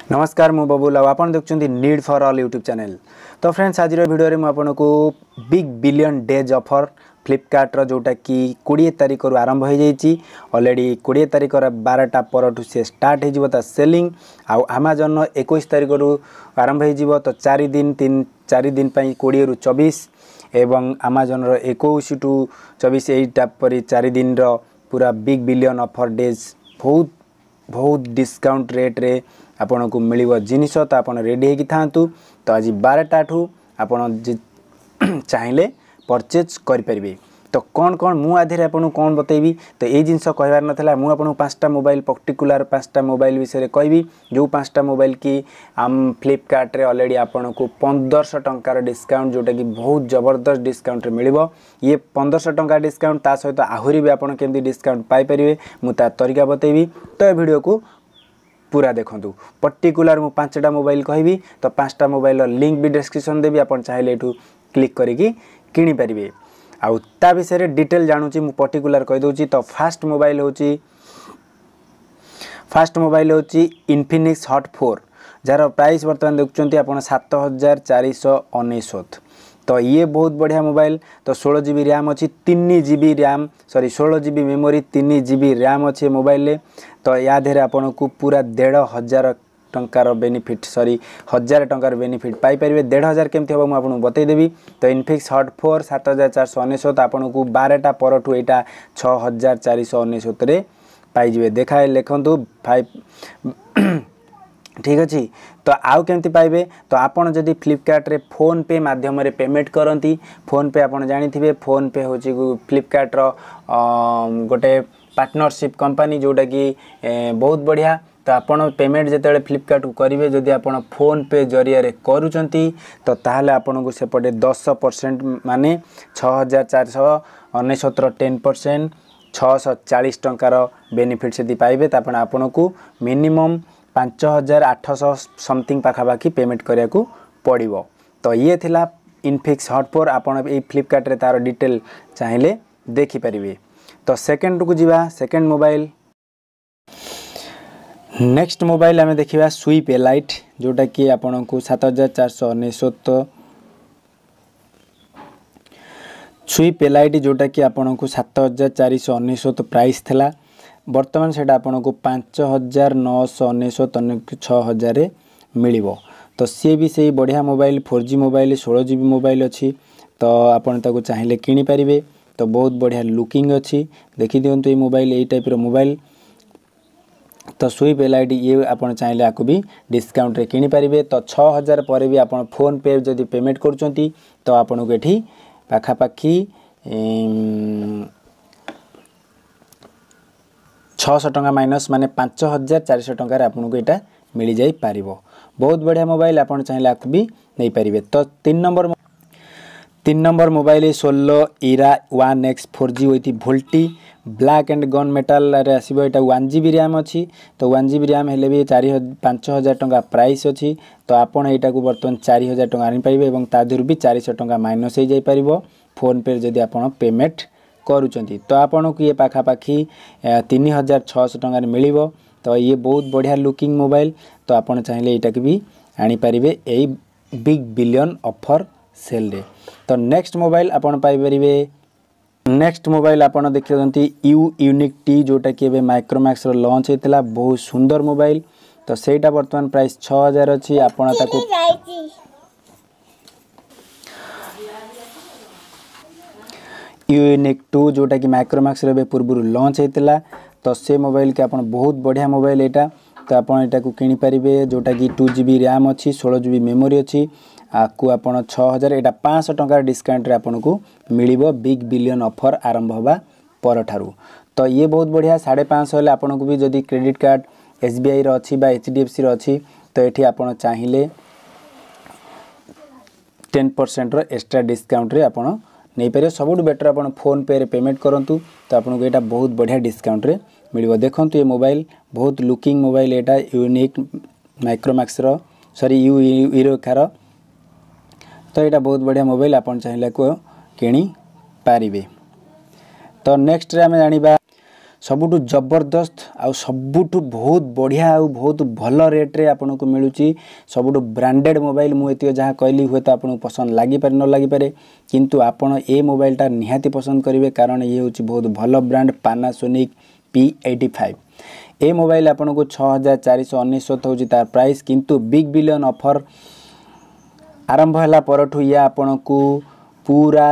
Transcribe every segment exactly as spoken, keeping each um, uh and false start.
नमस्कार मु बबुल आप देखते need for all YouTube channel. तो फ्रेंड्स आज वीडियो में आपन को big billion days offer Flipkart रो जोटा कि बीस तारीख रु आरंभ हो जाइए ऑलरेडी बीस तारीख बारटा पर से स्टार्ट हो सेलिंग आउ अमेजन इक्कीस तारीख रु आरंभ हो तो चार दिन तीन चार दिन बीस रु चौबीस एवं अमेजन रो इक्कीस टू चौबीस एटा पर चार दिन रो पूरा बिग बिलियन ऑफर डेज बहुत बहुत डिस्काउंट रेट रे आपन को मिलिबो जिनिस तो आपन रेडी हेकि थांतु। तो आज बारटा ठू आपन चाहिले परचेज कर परिबे। तो कौन कौन मु आधे आपन कौन बतेबी तो ये जिनस कहबार नथला मु आपन पांचटा मोबाइल पर्टिकुलर पांचटा मोबाइल विषय कहबी जो पांचटा मोबाइल की आम फ्लिपकार्ट रे ऑलरेडी आपन को पंद्रह सौ टंकार डिस्काउंट जोटा कि बहुत जबरदस्त डिस्काउंट रे मिलिबो। ये पंद्रह सौ टंका डिस्काउंट ता सहित आहुरी भी आपन केमती डिस्काउंट पाई परिबे मु ता तरीका बतेबी। तो ये वीडियो को पूरा देखंतु पर्टिकुलर मु पांचटा मोबाइल कहबी तो पांचटा मोबाइल लिंक भी डिस्क्रिप्शन देबी आपन चाहिले एठू क्लिक करिकी किनी परिबे। आउ ता विषय डिटेल जानूची मु पर्टिकुलर कह दोची। तो फास्ट मोबाइल होची फास्ट मोबाइल होची इन्फिनिक्स हॉट फोर जार प्राइस वर्तमान देखुचंती आपन सात हजार चार सौ उनसठ। तो ये बहुत बढ़िया मोबाइल। तो सोलह जीबी रैम अच्छी तीन जीबी रैम सॉरी सोलह जीबी मेमोरी तीन जीबी रैम अच्छे मोबाइल। तो या देहरे आपन को पूरा डेढ़ हजार टंकार बेनिफिट सॉरी हजार टंकार बेनिफिट पाई परिबे। डेढ़ हजार केमती हम आपको बतईदेवी। तो इन्फिनिक्स हॉट फोर सात हजार चार सौ उनसठ आपन को बारटा परठू यहाँ छः हजार चार सौ उनसठ पाइबे देखाए लिखु फाइव ठीक अच्छे। तो आउ केमती पाइबे तो आपन जदि फ्लिपकार्ट रे फोन पे माध्यम रे पेमेंट करती फोन पे आपन जानी थे फोन पे होची फ्लिपकार्ट रो गोटे पार्टनरशिप कंपनी जोटा कि बहुत बढ़िया। तो आपन पेमेंट जिते फ्लिपकार्ट को करेंगे जदि आपन फोन पे जरिया रे करूचंती तो ताहले आपन को सेपटे दस परसेंट माने छः हजार चार सौ उनसठ टेन परसेंट छः सौ चालीस टंकार बेनिफिट से पाइबे। तो आपन को मिनिमम पांच हजार आठ सौ समथिंग पाखापाखि पेमेंट करिया को पड़िबो। तो ये थिला इन्फिनिक्स हॉट फोर आपन ए फ्लिपकार्ट रे तार डिटेल चाहिले देखि परिबे। तो सेकंड को जीवा सेकंड मोबाइल नेक्स्ट मोबाइल आमे देखिबा स्वीप एलाइट जोटा कि आपन को सात हजार चार सौ उनसठ स्वीप एलाइट जोटा कि आपन को सात हजार चार सौ उनसठ प्राइस थिला वर्तमान सेटा आपन को पांच हजार नौ सौ उनसठ छः हजार मिलिबो। तो सी भी से बढ़िया मोबाइल फोर जी मोबाइल सोलह जीबी मोबाइल अच्छी। तो आपन ताको चाहिले किनी परिबे। तो बहुत बढ़िया लुकिंग अच्छी देखि दियंतु ये मोबाइल ए टाइप रो मोबाइल। तो स्वीप एलआईड ये आपन चाहिले आको भी डिस्काउंट रे किनी परिबे। तो छः हजार पर भी आपन फोन पे जदि पेमेंट करचंती तो आपन को एठी पाखा पाखी छः सौ टंका माइनस माने पांच हजार चार सौ टंकार आपन को एटा मिल जाई पारिबो। बहुत बढ़िया मोबाइल आपन चाहिले आको भी नहीं पारिबे। तो तीन नंबर तीन नंबर mobile Xolo Era one X four G with VoLTE black and gun metal रे आसीबो। एटा वन जीबी रैम अच्छी। तो वन जीबी रैम हेले भी चार पांच हजार टंका प्राइस अच्छी। तो आपन एटा को बर्तमान चार हजार टंका आनी पाइबे एवं तादुर भी चार सौ टंका माइनस हो जाई पारिबो फोन पे जदि आपन पेमेंट करूचंती। तो आपन को ये पाखापाखी तीन हजार छः सौ टंका मिलिबो। तो ये बहुत बढ़िया लुकिंग मोबाइल। तो आपन चाहिले एटा भी आनी पारिबे एई बिग बिलियन ऑफर सेल रे। तो नेक्स्ट मोबाइल आपन पाई परिबे नेक्स्ट मोबाइल आपन देखियंती यू यूनिक टी जोटा कि एबे माइक्रोमैक्स रो लॉन्च हेतला बहुत सुंदर मोबाइल। तो सेटा वर्तमान प्राइस छः हजार अछि। आपन ताको यू यूनिक टू जोटा कि माइक्रोमैक्स रे पूर्व लॉन्च हेतला। तो से मोबाइल के आपन बहुत बढ़िया मोबाइल एटा। तो आपन एटा को किनी परिबे जोटा कि टू जीबी रैम अच्छी सोलह जीबी मेमोरी अच्छी आपको आपन छः हजार एटा पाँच सौ टंका डिस्काउंट रे आपन को मिलिबो बिग बिलियन ऑफर आरंभ होबा पर ठारू। तो ये बहुत बढ़िया साढ़े पाँच सौ आपन को भी जदि क्रेडिट कार्ड एसबीआई रो अच्छी बा एचडीएफसी रो अच्छी तो एठी आपन चाहिले टेन परसेंट रो एक्स्ट्रा डिस्काउंट रे आपन नहीं पारे। सबुठ बेटर आपन फोन पे रे पेमेंट करंतु तो आपन को एटा बहुत बढ़िया डिस्काउंट रे मिलिबो। देखंतु ये मोबाइल बहुत लुकिंग मोबाइल एटा यूनिक माइक्रोमैक्स रो सॉरी यू यूरोकार। तो यहाँ बहुत बढ़िया मोबाइल आपन चाहिले को किनी पारिबे। तो नेक्स्ट रे आमे जानिबा सबुठु जबरदस्त आउ सबुठु बहुत बढ़िया आउ बहुत भल रेट रे आपन को मिलुची सबुठु ब्रांडेड मोबाइल मु एतियो जहाँ कहली हुए तो आपन पसंद लागि पारे न लागि पारे किंतु आपन ए मोबाइल टा निहाती पसंद करिवे कारण ये होची बहुत भल ब्रांड Panasonic P eighty-five ए मोबाइल आपन को छह हज़ार चार सौ उन्नीस होची तार प्राइस किंतु बिग बिलियन ऑफर आरंभ हला परठु या आपन को पूरा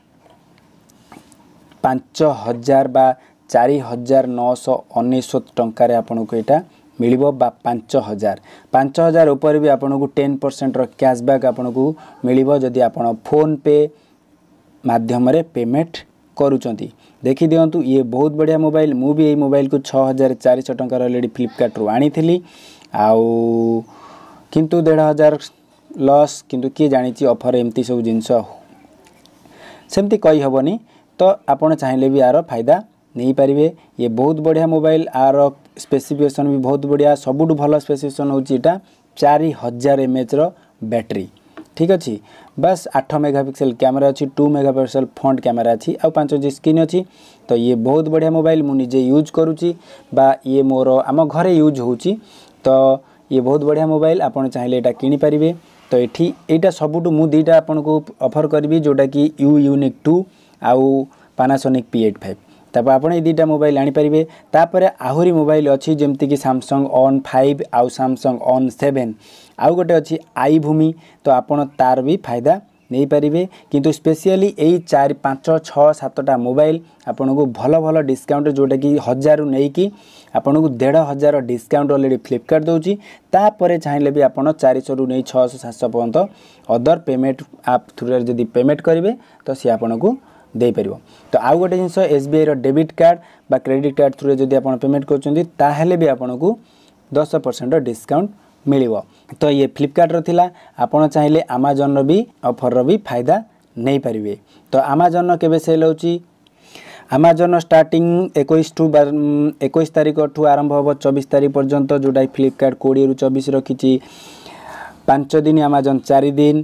पांच हजार बा चारि हजार नौ सौ उन्नीस टंकार आपन को एटा मिलिबो बा पांच हजार पांच हजार ऊपर भी आपन को टेन परसेंट रो कैशबैक आपन को मिलिबो जदि आपन फोन पे माध्यम रे पेमेंट करूचंती देखि दियंतु ये बहुत बढ़िया मोबाइल मु भी ए मोबाइल को छह हज़ार चार सौ टंकार ऑलरेडी फ्लिपकार्ट रो आनी थिली आउ किंतु डेढ़ हजार लॉस किंतु के जानि छि ऑफर एमती सब जिंस सेमती कहि हबनी तो आपण चाहिले भी यार फायदा नहीं पारिबे ये बहुत बढ़िया मोबाइल आर स्पेसिफिकेशन भी बहुत बढ़िया सबुठ भल स्पेसिफिकेशन होची एटा चार हज़ार एमएच रो बैटरी ठीक अछि बस आठ मेगापिक्सल कैमरा अछि दो मेगापिक्सल फ्रंट कैमरा अछि आ पांच जी स्क्रीन अछि तो ये बहुत बढ़िया मोबाइल मु निजे यूज करूची बा ये मोर आम घरे यूज होची तो ये बहुत बढ़िया मोबाइल आपण चाहिले एटा किनि पारिबे तो एठी एटा सबुठ मु दीटा आपन को ऑफर करबी जोटा कि यू यूनिक टू आउ Panasonic P eighty-five तापर आपण ए दीटा मोबाइल आनी पारिबे तापर आहुरी मोबाइल अछि जेमति कि Samsung On five आउ Samsung On seven आउ गोटे अछि आई भूमि तो आपण तार भी फायदा नहीं पारिबे किंतु स्पेशली एई चार पाँच छह सात टा मोबाइल आपण को भलो भलो डिस्काउंट जोटा कि हजार नै कि आपण को डेढ़ हजार डिस्काउंट ऑलरेडी फ्लिपकार्ट दोची तापर चाहिले भी आपण चार सौ रु नै छह सौ सात सौ पर्यंत अदर पेमेंट आप थ्रू रे जदी पेमेंट करिवे तो सी आपण को दे परिबो तो आउ गोटे जिंस एसबीआई रो डेबिट कार्ड बा क्रेडिट कार्ड थ्रू रे जदी आपण पेमेंट करचोंती ताहेले भी आपण को दस परसेंट डिस्काउंट मिलिबो तो ये फ्लिपकार्ट रो थिला आपण चाहिले Amazon रो भी ऑफर रो भी फायदा नै परिबे तो Amazon रो केबे सेल होची Amazon स्टार्टिंग इक्कीस टू इक्कीस तारिख ठू आरंभ होबो चौबीस तारिख पर्यंत जोडा फ्लिपकार्ट बीस रु चौबीस रखिची पाँच दिन Amazon चार दिन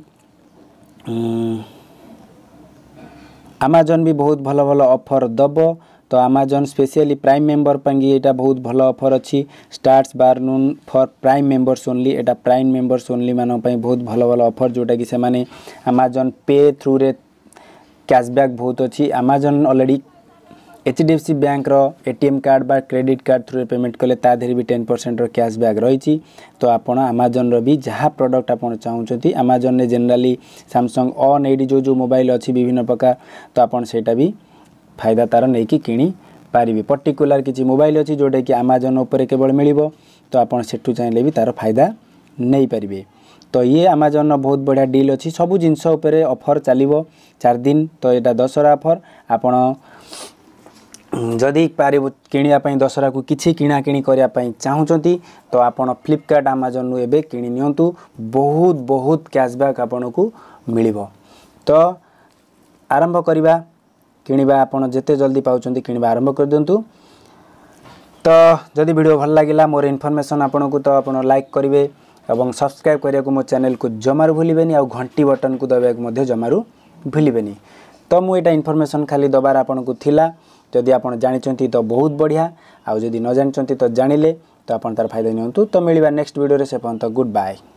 Amazon भी बहुत भलो भलो ऑफर दबो तो Amazon स्पेशली प्राइम मेंबर पंगी एटा बहुत भलो ऑफर अछि स्टार्ट्स बार noon for prime members only एटा प्राइम मेंबर्स ओनली मानो पई बहुत भलो भलो ऑफर जोटा कि से माने Amazon पे थ्रू रे कैशबैक बहुत अछि Amazon already H D F C bank रो एटीएम कार्ड बा क्रेडिट कार्ड थ्रू पेमेंट कले ता धरि भी टेन परसेंट रो कैशबैक रहिछि तो आपण Amazon रो भी जहा प्रोडक्ट आपण चाहउछथि Amazon ने जनरली Samsung On एडी जो जो मोबाइल अछि विभिन्न प्रकार तो आपण सेटा भी फायदा तार नै कि किनी पारिबे पर्टिकुलर किछि मोबाइल अछि जोटे कि Amazon ऊपर केवल मिलिबो तो आपण सेठु चाहिले भी तार फायदा नै पारिबे तो ये Amazon नो बहुत बढ़िया डील अछि सब जिंस ऊपर ऑफर चलिबो चार दिन तो एटा दशरा ऑफर आपण जदि पारिबो किनिया पई दशरा को किछि किना किनी करिया पई चाहुचंती तो आपण फ्लिपकार्ट Amazon नु एबे किनी नियंतु बहुत बहुत कैशबैक आपण को मिलिबो तो आरंभ करिबा किनिबा आपण जेते जल्दी पाउचंती किनिबा आरंभ कर दियंतु तो जदि वीडियो भल लागिला मोर इन्फॉर्मेशन आपण को तो आपण लाइक करिवे एवं सब्सक्राइब करिया को मो चैनल को जमारु भूलिबेनी आ घंटी बटन को दबाया को मध्ये जमारु भूलिबेनी तो मु एटा इन्फॉर्मेशन खाली दबार आपण को थिला जदि आपण जानिचंती तो बहुत बढ़िया आ जदि न जानिचंती तो जानिले तो आपण तार फायदा नियंतु तो मिलिबा नेक्स्ट वीडियो रे से पर्यंत गुड बाय।